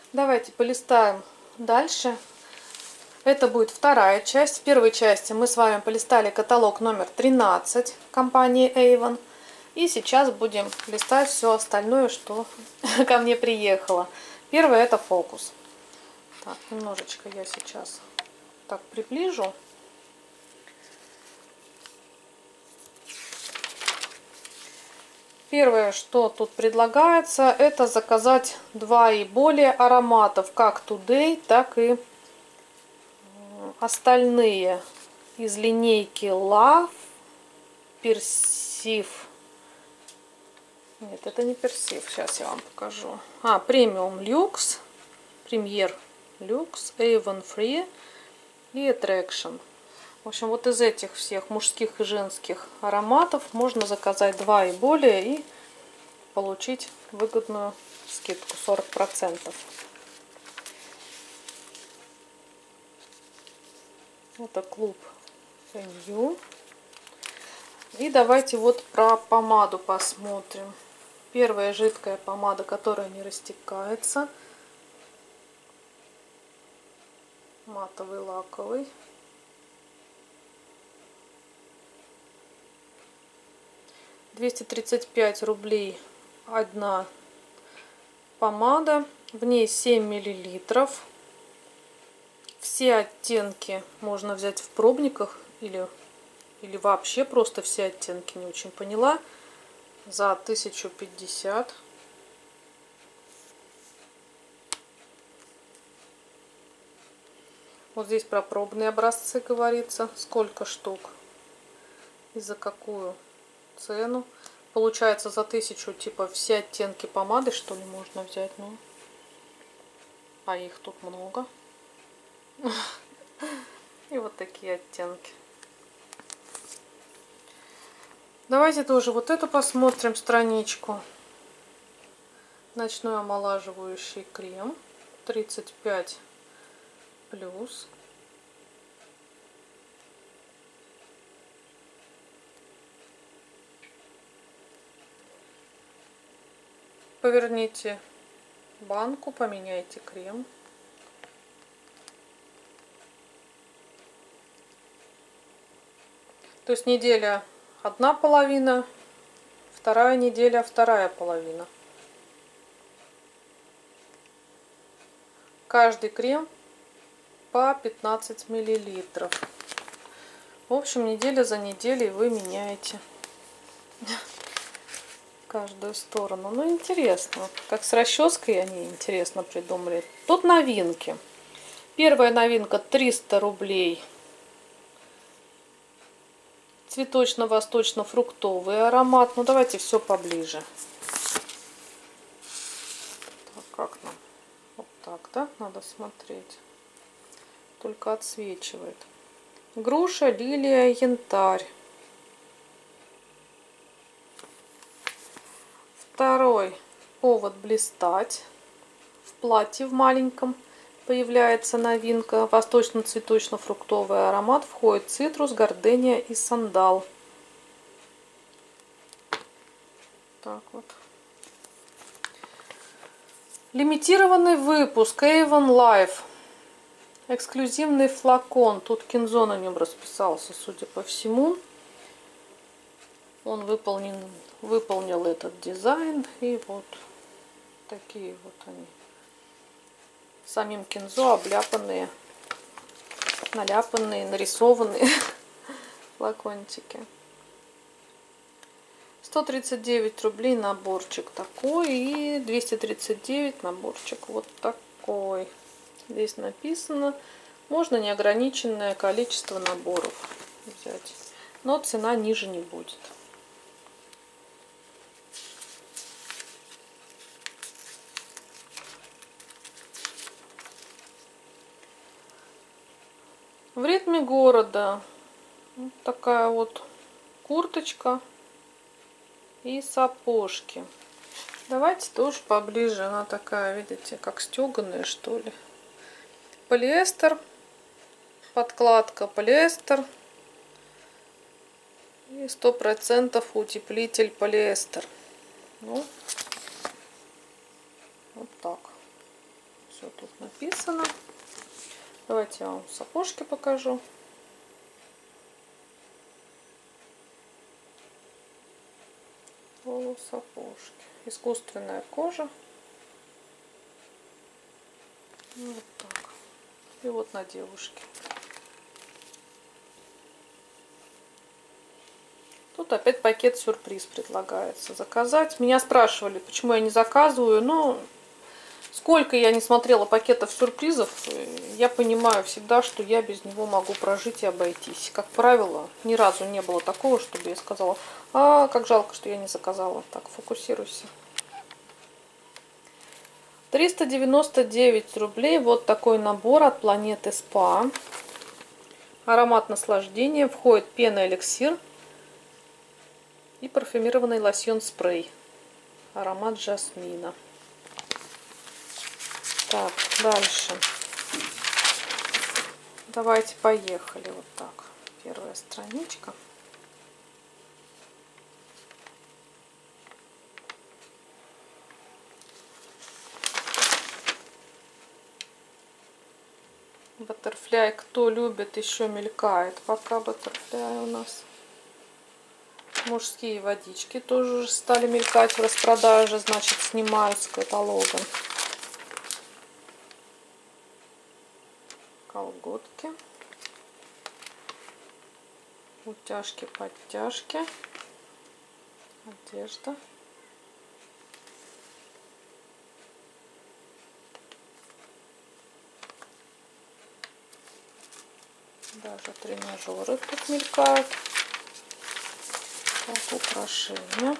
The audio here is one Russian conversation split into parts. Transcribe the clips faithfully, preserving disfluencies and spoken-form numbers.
Давайте полистаем дальше. Это будет вторая часть. В первой части мы с вами полистали каталог номер тринадцать компании Avon. И сейчас будем листать все остальное, что ко мне приехало. Первое — это фокус. Так, немножечко я сейчас так приближу. Первое, что тут предлагается, это заказать два и более ароматов, как Today, так и остальные из линейки Love, Persive. Нет, это не Persive, сейчас я вам покажу. А, Premium Luxe, Premier Luxe, Avon Free и Attraction. В общем, вот из этих всех мужских и женских ароматов можно заказать два и более и получить выгодную скидку сорок процентов. Это клуб New. И давайте вот про помаду посмотрим. Первая жидкая помада, которая не растекается. Матовый лаковый. двести тридцать пять рублей одна помада. В ней семь миллилитров. Все оттенки можно взять в пробниках или, или вообще просто все оттенки, не очень поняла. За тысячу пятьдесят. Вот здесь про пробные образцы говорится, сколько штук и за какую цену. Получается, за тысячу типа все оттенки помады, что ли, можно взять. Ну, а их тут много. И вот такие оттенки. Давайте тоже вот эту посмотрим страничку. Ночной омолаживающий крем тридцать пять плюс. Поверните банку, поменяйте крем. То есть неделя одна половина, вторая неделя вторая половина. Каждый крем по пятнадцать миллилитров. В общем, неделя за неделей вы меняете каждую сторону. Ну, интересно. Как с расческой они интересно придумали. Тут новинки. Первая новинка триста рублей. Цветочно-восточно-фруктовый аромат. Ну, давайте все поближе. Так, как нам? Вот так, да? Надо смотреть. Только отсвечивает. Груша, лилия, янтарь. Второй повод блистать. В платье в маленьком появляется новинка. Восточно-цветочно-фруктовый аромат. Входит цитрус, гордения и сандал. Так вот. Лимитированный выпуск Avon Life. Эксклюзивный флакон. Тут Кензо на нем расписался, судя по всему. Он выполнен, выполнил этот дизайн. И вот такие вот они. Самим Кензо обляпанные, наляпанные, нарисованные флакончики. сто тридцать девять рублей наборчик такой. И двести тридцать девять наборчик вот такой. Здесь написано, можно неограниченное количество наборов взять. Но цена ниже не будет. В ритме города вот такая вот курточка и сапожки. Давайте тоже поближе. Она такая, видите, как стеганая, что ли. Полиэстер. Подкладка полиэстер. И сто процентов утеплитель полиэстер. Ну, вот так. Все тут написано. Давайте я вам сапожки покажу. Полусапожки. Искусственная кожа. Вот так. И вот на девушке. Тут опять пакет сюрприз предлагается заказать. Меня спрашивали, почему я не заказываю. Но сколько я не смотрела пакетов сюрпризов, я понимаю всегда, что я без него могу прожить и обойтись. Как правило, ни разу не было такого, чтобы я сказала: а, как жалко, что я не заказала. Так, фокусируйся. триста девяносто девять рублей. Вот такой набор от Планеты Спа. Аромат наслаждения. Входит пена-эликсир и парфюмированный лосьон-спрей. Аромат жасмина. Так, дальше. Давайте поехали. Вот так. Первая страничка. Баттерфляй, кто любит, еще мелькает. Пока баттерфляй у нас. Мужские водички тоже уже стали мелькать в распродаже, значит, снимают с каталога. Колготки. Утяжки, подтяжки. Одежда. Даже тренажеры тут мелькают. Так, украшения.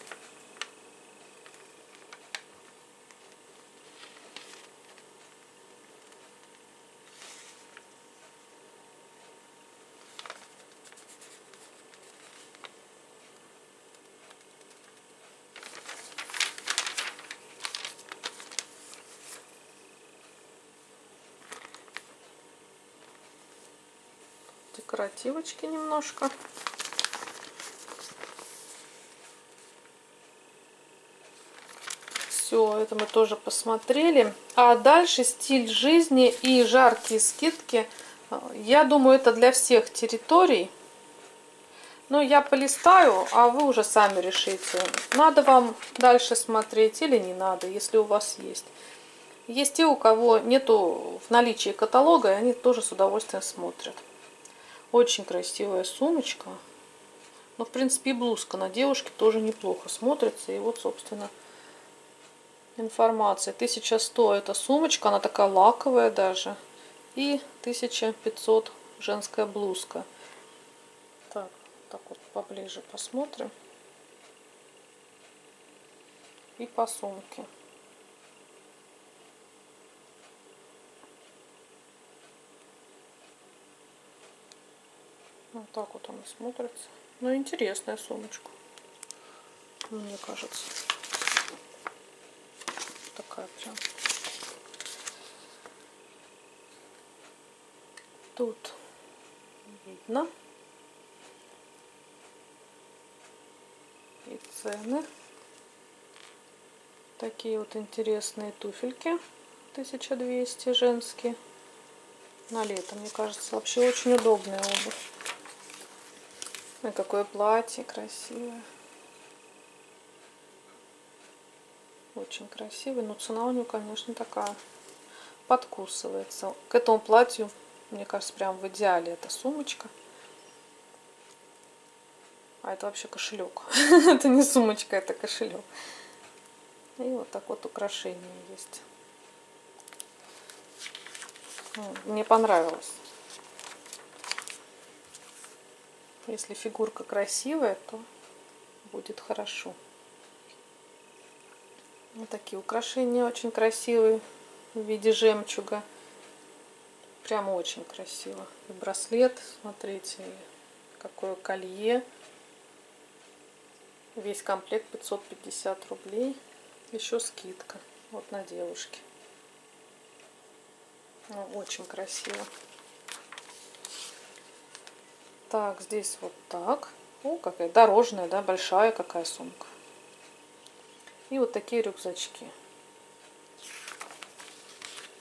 Декоративочки немножко. Все, это мы тоже посмотрели. А дальше стиль жизни и жаркие скидки. Я думаю, это для всех территорий. Но я полистаю, а вы уже сами решите, надо вам дальше смотреть или не надо, если у вас есть. Есть те, у кого нету в наличии каталога, и они тоже с удовольствием смотрят. Очень красивая сумочка. Но, в принципе, и блузка на девушке тоже неплохо смотрится. И вот, собственно, информация. тысяча сто это сумочка, она такая лаковая даже. И тысяча пятьсот женская блузка. Так, так вот поближе посмотрим. И по сумке. Вот так вот она смотрится. Ну, интересная сумочка, мне кажется. Такая прям. Тут видно. И цены. Такие вот интересные туфельки. тысяча двести женские. На лето, мне кажется, вообще очень удобная обувь. И какое платье красивое. Очень красивый. Но цена у него, конечно, такая. Подкусывается. К этому платью, мне кажется, прям в идеале эта сумочка. А это вообще кошелек. Это не сумочка, это кошелек. И вот так вот украшения есть. Мне понравилось. Если фигурка красивая, то будет хорошо. Вот такие украшения очень красивые в виде жемчуга. Прямо очень красиво. И браслет, смотрите, какое колье. Весь комплект пятьсот пятьдесят рублей. Еще скидка. Вот на девушке. Ну, очень красиво. Так, здесь вот так. О, какая дорожная, да, большая какая сумка. И вот такие рюкзачки.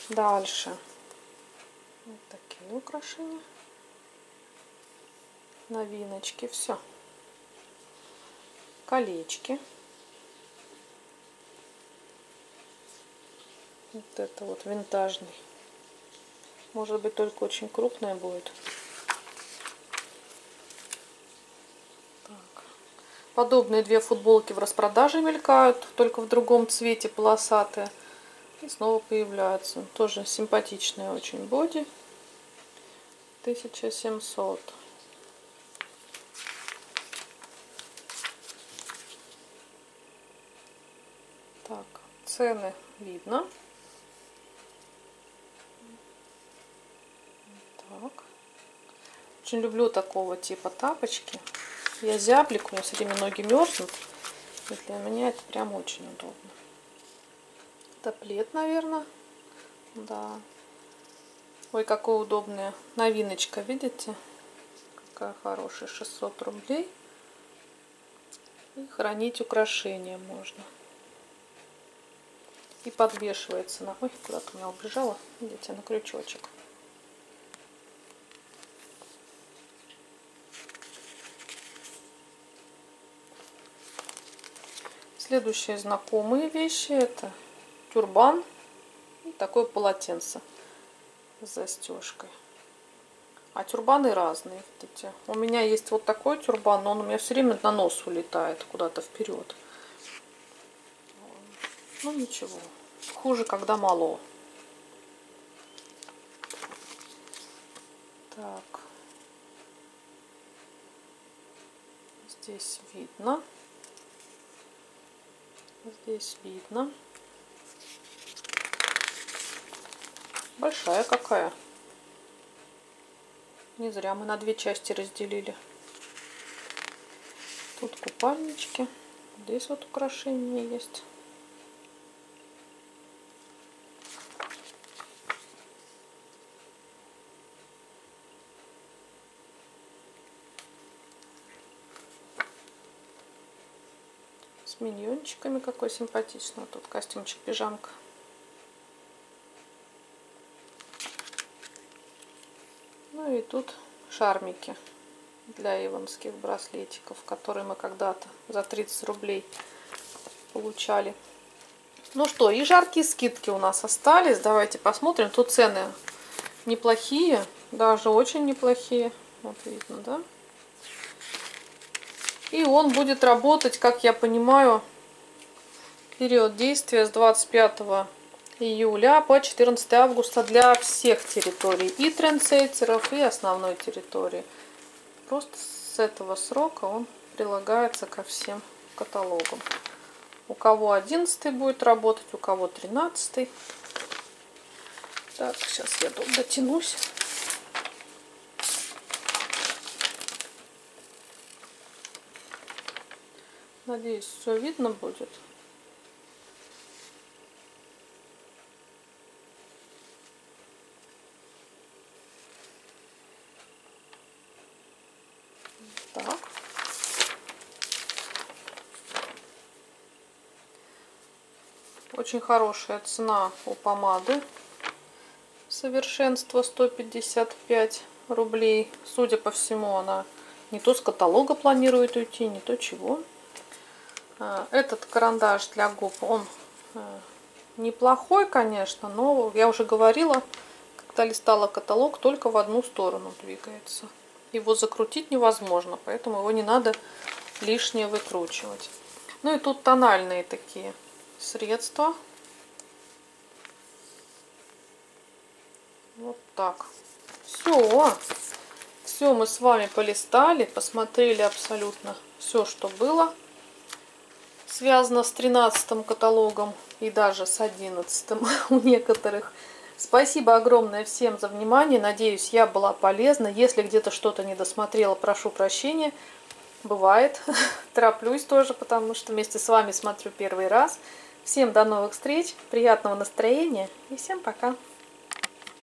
Дальше. Вот такие украшения. Новиночки. Все. Колечки. Вот это вот винтажный. Может быть, только очень крупная будет. Так. Подобные две футболки в распродаже мелькают, только в другом цвете, полосатые. И снова появляются. Тоже симпатичные очень боди. тысяча семьсот. Так, цены видно. Так. Очень люблю такого типа тапочки. Я зяблик, у меня все время ноги мерзнут. И для меня это прям очень удобно. Это плед, наверное. Да. Ой, какая удобная новиночка, видите? Какая хорошая, шестьсот рублей. И хранить украшения можно. И подвешивается на... Ой, куда-то у меня убежала. Видите, на крючочек. Следующие знакомые вещи — это тюрбан и такое полотенце с застежкой. А тюрбаны разные, видите. У меня есть вот такой тюрбан, но он у меня все время на нос улетает куда-то вперед. Ну ничего, хуже, когда мало. Так, здесь видно. Здесь видно. Большая какая. Не зря мы на две части разделили. Тут купальнички. Здесь вот украшения есть. С миньончиками, какой симпатичный. Вот тут костюмчик-пижамка. Ну и тут шармики для иванских браслетиков, которые мы когда-то за тридцать рублей получали. Ну что, и жаркие скидки у нас остались. Давайте посмотрим. Тут цены неплохие, даже очень неплохие. Вот видно, да? И он будет работать, как я понимаю, период действия с двадцать пятого июля по четырнадцатое августа для всех территорий, и трендсеттеров, и основной территории. Просто с этого срока он прилагается ко всем каталогам. У кого одиннадцатый будет работать, у кого тринадцатый. Так, сейчас я тут дотянусь. Надеюсь, все видно будет. Так. Очень хорошая цена у помады. Совершенство сто пятьдесят пять рублей. Судя по всему, она не то с каталога планирует уйти, не то чего. Этот карандаш для губ, он неплохой, конечно, но я уже говорила, когда листала каталог, только в одну сторону двигается. Его закрутить невозможно, поэтому его не надо лишнее выкручивать. Ну и тут тональные такие средства. Вот так. Все. Все мы с вами полистали, посмотрели абсолютно все, что было связано с тринадцатым каталогом и даже с одиннадцатым у некоторых. Спасибо огромное всем за внимание. Надеюсь, я была полезна. Если где-то что-то не досмотрела, прошу прощения. Бывает. Тороплюсь тоже, потому что вместе с вами смотрю первый раз. Всем до новых встреч, приятного настроения и всем пока.